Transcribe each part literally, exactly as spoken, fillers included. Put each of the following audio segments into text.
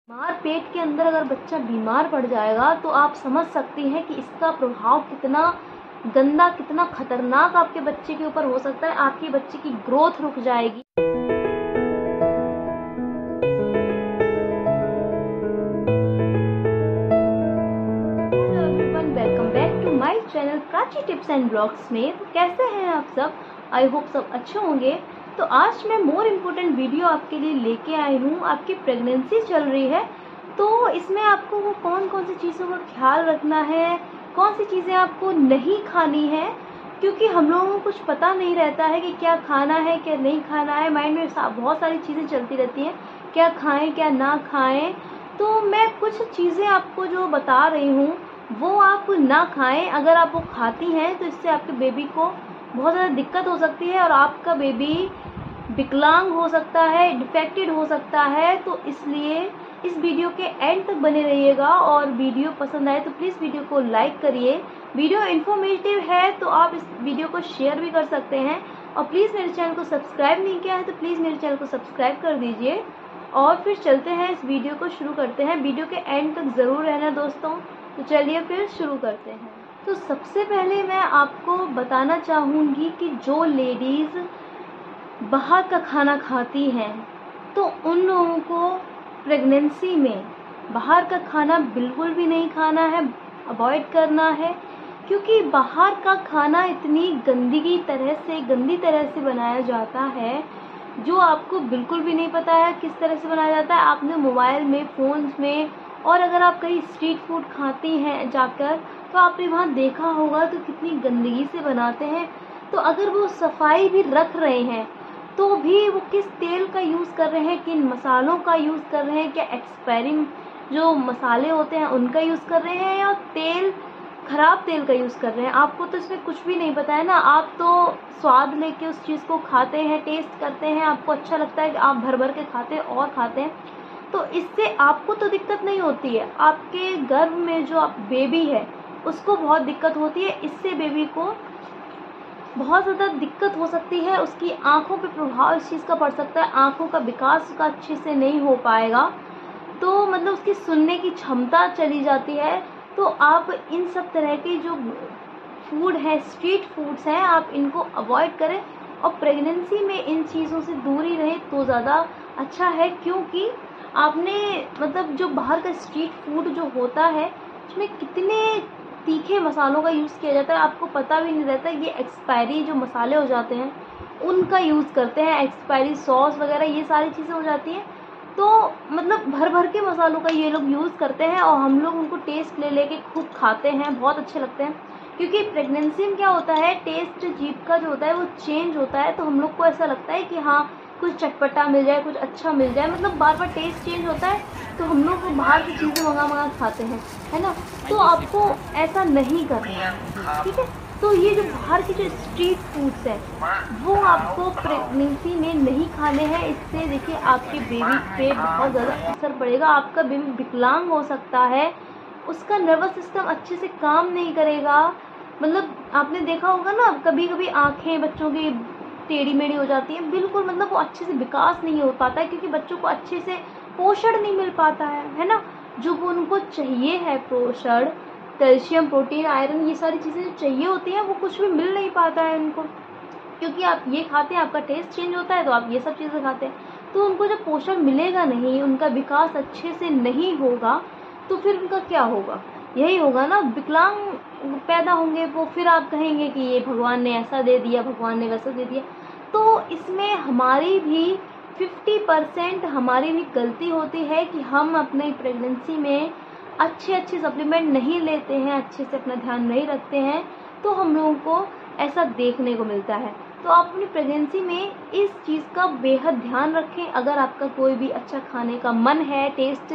बीमार पेट के अंदर अगर बच्चा बीमार पड़ जाएगा तो आप समझ सकती हैं कि इसका प्रभाव कितना गंदा, कितना खतरनाक आपके बच्चे के ऊपर हो सकता है। आपके बच्चे की ग्रोथ रुक जाएगी। Hello everyone, welcome back to my channel Prachi tips and blogs में। तो कैसे हैं आप सब? आई होप सब अच्छे होंगे। तो आज मैं मोर इम्पोर्टेंट वीडियो आपके लिए लेके आई हूँ। आपकी प्रेगनेंसी चल रही है तो इसमें आपको वो कौन कौन सी चीज़ों का ख्याल रखना है, कौन सी चीज़ें आपको नहीं खानी है, क्योंकि हम लोगों को कुछ पता नहीं रहता है कि क्या खाना है क्या नहीं खाना है। माइंड में बहुत सारी चीज़ें चलती रहती हैं, क्या खाएं क्या ना खाएं। तो मैं कुछ चीज़ें आपको जो बता रही हूँ वो आप ना खाएं। अगर आप वो खाती हैं तो इससे आपके बेबी को बहुत ज़्यादा दिक्कत हो सकती है और आपका बेबी विकलांग हो सकता है, डिफेक्टेड हो सकता है। तो इसलिए इस वीडियो के एंड तक बने रहिएगा और वीडियो पसंद आए तो प्लीज़ वीडियो को लाइक करिए। वीडियो इन्फॉर्मेटिव है तो आप इस वीडियो को शेयर भी कर सकते हैं। और प्लीज़ मेरे चैनल को सब्सक्राइब नहीं किया है तो प्लीज़ मेरे चैनल को सब्सक्राइब कर दीजिए। और फिर चलते हैं, इस वीडियो को शुरू करते हैं। वीडियो के एंड तक ज़रूर रहना दोस्तों। तो चलिए फिर शुरू करते हैं। तो सबसे पहले मैं आपको बताना चाहूँगी कि जो लेडीज़ बाहर का खाना खाती हैं तो उन लोगों को प्रेगनेंसी में बाहर का खाना बिल्कुल भी नहीं खाना है, अवॉइड करना है। क्योंकि बाहर का खाना इतनी गंदगी तरह से गंदी तरह से बनाया जाता है जो आपको बिल्कुल भी नहीं पता है किस तरह से बनाया जाता है। आपने मोबाइल में, फ़ोन्स में, और अगर आप कहीं स्ट्रीट फूड खाती हैं जाकर तो आपने वहाँ देखा होगा तो कितनी गंदगी से बनाते हैं। तो अगर वो सफाई भी रख रहे हैं तो भी वो किस तेल का यूज़ कर रहे हैं, किन मसालों का यूज़ कर रहे हैं, क्या एक्सपायरिंग जो मसाले होते हैं उनका यूज़ कर रहे हैं या तेल ख़राब तेल का यूज़ कर रहे हैं। आपको तो इसमें कुछ भी नहीं पता है ना। आप तो स्वाद लेके उस चीज़ को खाते हैं, टेस्ट करते हैं, आपको अच्छा लगता है कि आप भर भर के खाते हैं और खाते हैं। तो इससे आपको तो दिक्कत नहीं होती है, आपके गर्भ में जो आप बेबी है उसको बहुत दिक्कत होती है। इससे बेबी को बहुत ज़्यादा दिक्कत हो सकती है, उसकी आँखों पे प्रभाव इस चीज़ का पड़ सकता है, आँखों का विकास का अच्छे से नहीं हो पाएगा। तो मतलब उसकी सुनने की क्षमता चली जाती है। तो आप इन सब तरह के जो फूड है, स्ट्रीट फूड्स हैं, आप इनको अवॉइड करें और प्रेगनेंसी में इन चीज़ों से दूरी रहे तो ज़्यादा अच्छा है। क्योंकि आपने मतलब जो बाहर का स्ट्रीट फूड जो होता है उसमें कितने तीखे मसालों का यूज़ किया जाता है, आपको पता भी नहीं रहता। ये एक्सपायरी जो मसाले हो जाते हैं उनका यूज़ करते हैं, एक्सपायरी सॉस वगैरह ये सारी चीज़ें हो जाती हैं। तो मतलब भर भर के मसालों का ये लोग यूज़ करते हैं और हम लोग उनको टेस्ट ले लेके खूब खाते हैं, बहुत अच्छे लगते हैं। क्योंकि प्रेगनेंसी में क्या होता है, टेस्ट जीभ का जो होता है वो चेंज होता है। तो हम लोग को ऐसा लगता है कि हाँ कुछ चटपटा मिल जाए, कुछ अच्छा मिल जाए, मतलब बार बार टेस्ट चेंज होता है। तो हम लोग बाहर की चीज़ें मंगा मंगा खाते हैं, है ना। तो आपको ऐसा नहीं करना है, ठीक है। तो ये जो बाहर के जो स्ट्रीट फूड्स हैं वो आपको प्रेगनेंसी में नहीं खाने हैं। इससे देखिए आपके बेबी पे बहुत ज़्यादा असर पड़ेगा, आपका बेबी विकलांग हो सकता है, उसका नर्वस सिस्टम अच्छे से काम नहीं करेगा। मतलब आपने देखा होगा ना, कभी कभी आँखें बच्चों की टेढ़ी मेढ़ी हो जाती हैं, बिल्कुल मतलब वो अच्छे से विकास नहीं हो पाता है क्योंकि बच्चों को अच्छे से पोषण नहीं मिल पाता है, है ना। जो उनको चाहिए है पोषण, कैल्शियम, प्रोटीन, आयरन, ये सारी चीज़ें जो चाहिए होती हैं वो कुछ भी मिल नहीं पाता है उनको। क्योंकि आप ये खाते हैं, आपका टेस्ट चेंज होता है तो आप ये सब चीज़ें खाते हैं। तो उनको जब पोषण मिलेगा नहीं, उनका विकास अच्छे से नहीं होगा तो फिर उनका क्या होगा? यही होगा ना, विकलांग पैदा होंगे वो। फिर आप कहेंगे कि ये भगवान ने ऐसा दे दिया, भगवान ने वैसा दे दिया। तो इसमें हमारी भी फिफ्टी परसेंट हमारी भी गलती होती है कि हम अपनी प्रेगनेंसी में अच्छे अच्छे सप्लीमेंट नहीं लेते हैं, अच्छे से अपना ध्यान नहीं रखते हैं, तो हम लोगों को ऐसा देखने को मिलता है। तो आप अपनी प्रेगनेंसी में इस चीज़ का बेहद ध्यान रखें। अगर आपका कोई भी अच्छा खाने का मन है, टेस्ट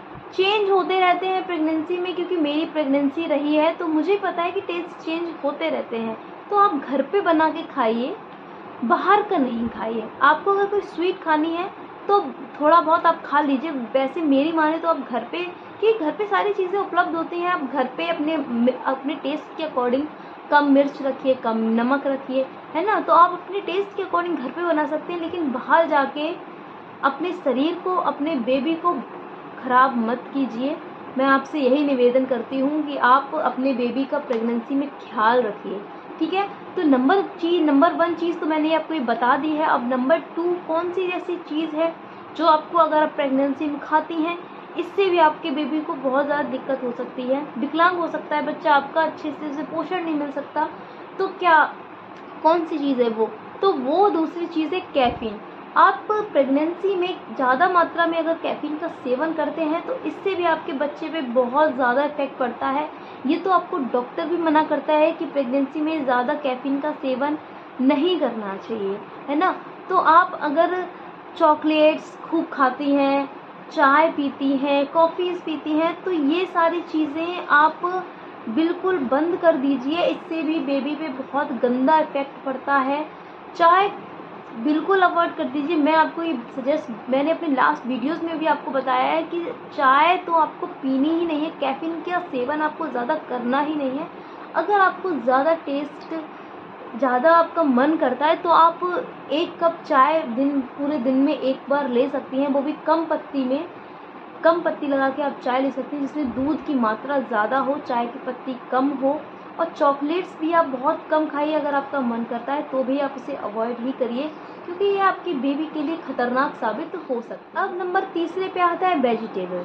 चेंज होते रहते हैं प्रेगनेंसी में, क्योंकि मेरी प्रेगनेंसी रही है तो मुझे पता है कि टेस्ट चेंज होते रहते हैं। तो आप घर पे बना के खाइए, बाहर का नहीं खाइए। आपको अगर कोई स्वीट खानी है तो थोड़ा बहुत आप खा लीजिए। वैसे मेरी माने तो आप घर पे, कि घर पे सारी चीज़ें उपलब्ध होती हैं, आप घर पे अपने अपने टेस्ट के अकॉर्डिंग कम मिर्च रखिए, कम नमक रखिए, है ना। तो आप अपने टेस्ट के अकॉर्डिंग घर पे बना सकते हैं। लेकिन बाहर जाके अपने शरीर को, अपने बेबी को ख़राब मत कीजिए। मैं आपसे यही निवेदन करती हूँ कि आप अपने बेबी का प्रेगनेंसी में ख्याल रखिए, ठीक है। तो नंबर चीज़ नंबर वन चीज़ तो मैंने आपको ये बता दी है। अब नंबर टू कौन सी ऐसी चीज़ है जो आपको अगर आप प्रेगनेंसी में खाती हैं, इससे भी आपके बेबी को बहुत ज़्यादा दिक्कत हो सकती है, विकलांग हो सकता है बच्चा आपका, अच्छे से उसे पोषण नहीं मिल सकता। तो क्या कौन सी चीज़ है वो? तो वो दूसरी चीज़ है कैफ़ीन। आप प्रेगनेंसी में ज़्यादा मात्रा में अगर कैफ़ीन का सेवन करते हैं तो इससे भी आपके बच्चे पे बहुत ज़्यादा इफ़ेक्ट पड़ता है। ये तो आपको डॉक्टर भी मना करता है कि प्रेगनेंसी में ज़्यादा कैफ़ीन का सेवन नहीं करना चाहिए, है ना। तो आप अगर चॉकलेट्स खूब खाती हैं, चाय पीती हैं, कॉफ़ीज़ पीती हैं, तो ये सारी चीज़ें आप बिल्कुल बंद कर दीजिए। इससे भी बेबी पे बहुत गंदा इफ़ेक्ट पड़ता है। चाय बिल्कुल अवॉइड कर दीजिए। मैं आपको ये सजेस्ट मैंने अपने लास्ट वीडियोस में भी आपको बताया है कि चाय तो आपको पीनी ही नहीं है, कैफ़ीन का सेवन आपको ज़्यादा करना ही नहीं है। अगर आपको ज़्यादा टेस्ट ज़्यादा आपका मन करता है तो आप एक कप चाय दिन पूरे दिन में एक बार ले सकती हैं, वो भी कम पत्ती में कम पत्ती लगा के आप चाय ले सकती हैं जिसमें दूध की मात्रा ज़्यादा हो, चाय की पत्ती कम हो। और चॉकलेट्स भी आप बहुत कम खाइए, अगर आपका मन करता है तो भी आप उसे अवॉइड ही करिए, क्योंकि ये आपकी बेबी के लिए खतरनाक साबित हो सकता है। अब नंबर तीसरे पे आता है वेजिटेबल्स।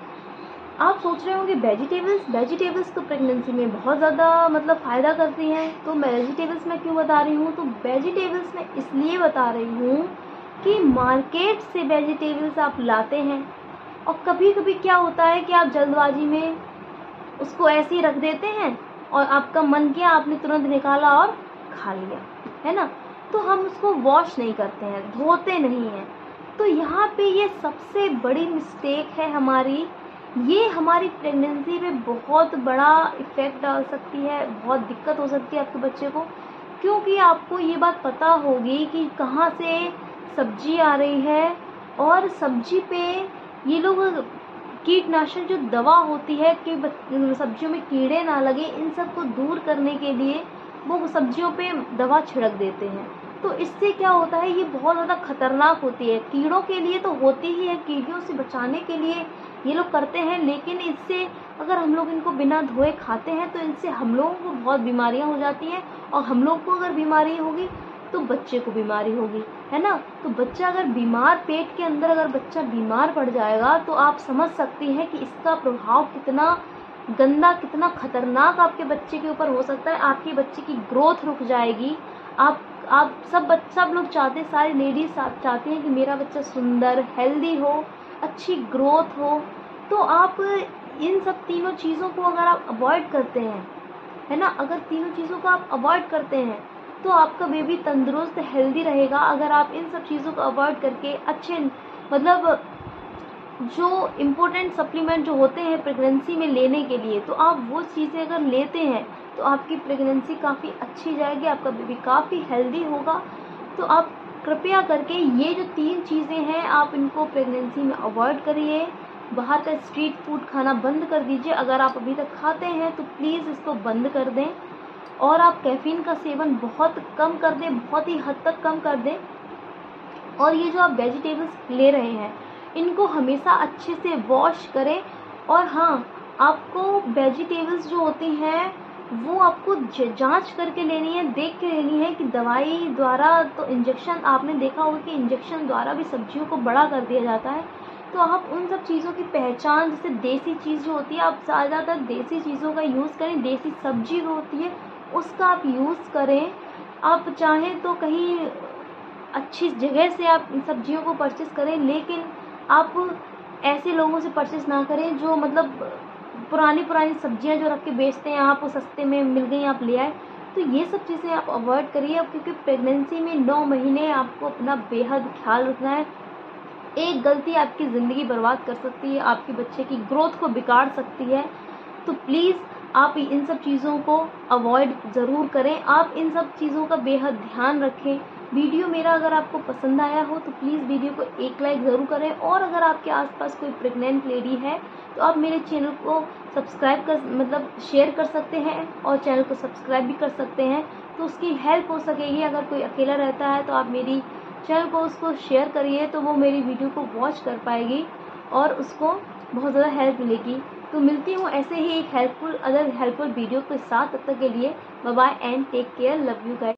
आप सोच रहे होंगे वेजिटेबल्स वेजिटेबल्स तो प्रेगनेंसी में बहुत ज़्यादा मतलब फ़ायदा करती हैं, तो वेजिटेबल्स मैं क्यों बता रही हूँ? तो वेजिटेबल्स मैं इसलिए बता रही हूँ कि मार्केट से वेजिटेबल्स आप लाते हैं और कभी कभी क्या होता है कि आप जल्दबाजी में उसको ऐसे ही रख देते हैं और आपका मन किया आपने तुरंत निकाला और खा लिया, है ना। तो हम उसको वॉश नहीं करते हैं, धोते नहीं हैं। तो यहाँ पे ये सबसे बड़ी मिस्टेक है हमारी। ये हमारी प्रेगनेंसी पे बहुत बड़ा इफ़ेक्ट डाल सकती है, बहुत दिक्कत हो सकती है आपके बच्चे को, क्योंकि आपको ये बात पता होगी कि कहाँ से सब्जी आ रही है। और सब्जी पे ये लोग कीटनाशक जो दवा होती है कि सब्जियों में कीड़े ना लगे, इन सब को दूर करने के लिए वो सब्जियों पे दवा छिड़क देते हैं। तो इससे क्या होता है, ये बहुत ज़्यादा खतरनाक होती है। कीड़ों के लिए तो होती ही है, कीड़ों से बचाने के लिए ये लोग करते हैं, लेकिन इससे अगर हम लोग इनको बिना धोए खाते हैं तो इनसे हम लोगों को बहुत बीमारियां हो जाती हैं। और हम लोग को अगर बीमारी होगी तो बच्चे को बीमारी होगी, है ना। तो बच्चा अगर बीमार, पेट के अंदर अगर बच्चा बीमार पड़ जाएगा तो आप समझ सकती हैं कि इसका प्रभाव कितना गंदा, कितना खतरनाक आपके बच्चे के ऊपर हो सकता है। आपके बच्चे की ग्रोथ रुक जाएगी। आप आप सब सब लोग चाहते हैं, सारी लेडीज चाहती हैं कि मेरा बच्चा सुंदर, हेल्दी हो, अच्छी ग्रोथ हो। तो आप इन सब तीनों चीज़ों को अगर आप अवॉइड करते हैं, है ना, अगर तीनों चीज़ों को आप अवॉइड करते हैं तो आपका बेबी तंदुरुस्त, हेल्दी रहेगा। अगर आप इन सब चीज़ों को अवॉइड करके अच्छे मतलब जो इम्पोर्टेंट सप्लीमेंट जो होते हैं प्रेगनेंसी में लेने के लिए, तो आप वो चीज़ें अगर लेते हैं तो आपकी प्रेगनेंसी काफ़ी अच्छी जाएगी, आपका बेबी काफ़ी हेल्दी होगा। तो आप कृपया करके ये जो तीन चीज़ें हैं आप इनको प्रेगनेंसी में अवॉइड करिए। बाहर का स्ट्रीट फूड खाना बंद कर दीजिए। अगर आप अभी तक खाते हैं तो प्लीज़ इसको बंद कर दें। और आप कैफ़ीन का सेवन बहुत कम कर दें, बहुत ही हद तक कम कर दें। और ये जो आप वेजिटेबल्स ले रहे हैं इनको हमेशा अच्छे से वॉश करें। और हाँ, आपको वेजिटेबल्स जो होती हैं वो आपको जांच करके लेनी है, देख के लेनी है कि दवाई द्वारा तो इंजेक्शन, आपने देखा होगा कि इंजेक्शन द्वारा भी सब्जियों को बड़ा कर दिया जाता है। तो आप उन सब चीज़ों की पहचान, जैसे देसी चीज़ जो होती है, आप ज़्यादातर देसी चीज़ों का यूज़ करें। देसी सब्जी जो होती है उसका आप यूज़ करें। आप चाहें तो कहीं अच्छी जगह से आप इन सब्जियों को परचेस करें, लेकिन आप ऐसे लोगों से परचेस ना करें जो मतलब पुरानी पुरानी सब्जियां जो रख के बेचते हैं, आपको सस्ते में मिल गई आप ले आए। तो ये सब चीज़ें आप अवॉइड करिए, क्योंकि प्रेगनेंसी में नौ महीने आपको अपना बेहद ख्याल रखना है। एक गलती आपकी ज़िंदगी बर्बाद कर सकती है, आपके बच्चे की ग्रोथ को बिगाड़ सकती है। तो प्लीज़ आप इन सब चीज़ों को अवॉइड ज़रूर करें। आप इन सब चीज़ों का बेहद ध्यान रखें। वीडियो मेरा अगर आपको पसंद आया हो तो प्लीज़ वीडियो को एक लाइक ज़रूर करें। और अगर आपके आसपास कोई प्रेग्नेंट लेडी है तो आप मेरे चैनल को सब्सक्राइब कर मतलब शेयर कर सकते हैं और चैनल को सब्सक्राइब भी कर सकते हैं, तो उसकी हेल्प हो सकेगी। अगर कोई अकेला रहता है तो आप मेरी चैनल को उसको शेयर करिए, तो वो मेरी वीडियो को वॉच कर पाएगी और उसको बहुत ज़्यादा हेल्प मिलेगी। तो मिलती हूँ ऐसे ही एक हेल्पफुल अदर हेल्पफुल वीडियो के साथ। तब तक के लिए bye bye and take care, love you guys.